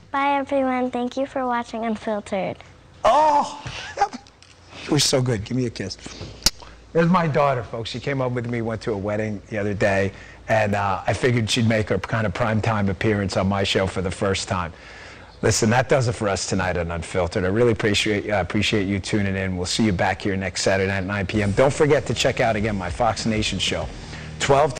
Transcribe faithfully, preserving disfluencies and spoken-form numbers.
Bye, everyone. Thank you for watching Unfiltered. Oh, it was so good. Give me a kiss. There's my daughter, folks. She came up with me, went to a wedding the other day, and uh, I figured she'd make her kind of primetime appearance on my show for the first time. Listen, that does it for us tonight on Unfiltered. I really appreciate, uh, appreciate you tuning in. We'll see you back here next Saturday night at nine p m Don't forget to check out, again, my Fox Nation show. twelve